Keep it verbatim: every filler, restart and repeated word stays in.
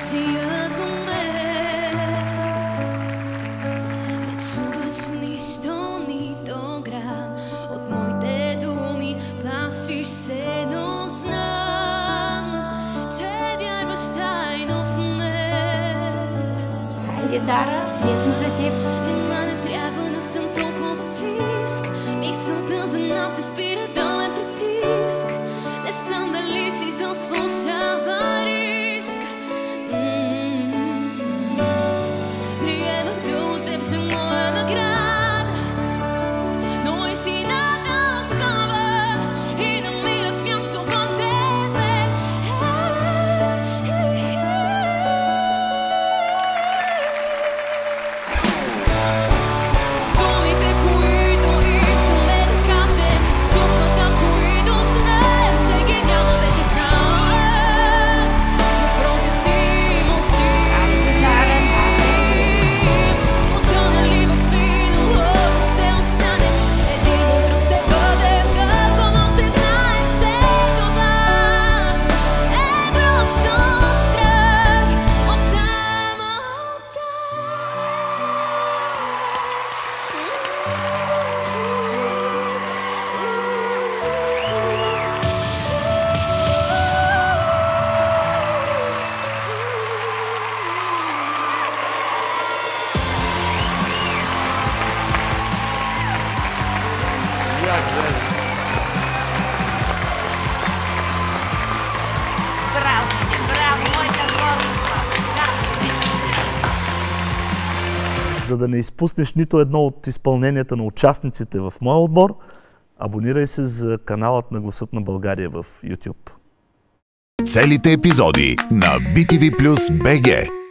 същият момент. Не чуваш нищо, нито грам от моите думи, плашиш се, но знам, че вярваш тайно в мен. Хайде, Дара, ние сме за теб. Нима не трябва да съм толкова близк, мисълта за нас не спира да ме притиска. Не съм дали си заслужава риск. Приемах да от теб за моя награда, но истината остава и намират място в тебе. Думите, които искаме да кажем, чувствата, които знаем, че ги няма вече в нас. Въпроси си мълчим, утонали в миналото ще останем. Един до друг ще бъдем дълго, но ще знаем, че това е просто страх от самота. Браво, браво, моята горница. За да не изпуснеш нито едно от изпълненията на участниците в моя отбор, абонирай се за каналът на Гласът на България в YouTube. Целите епизоди на би ти ви плюс би джи.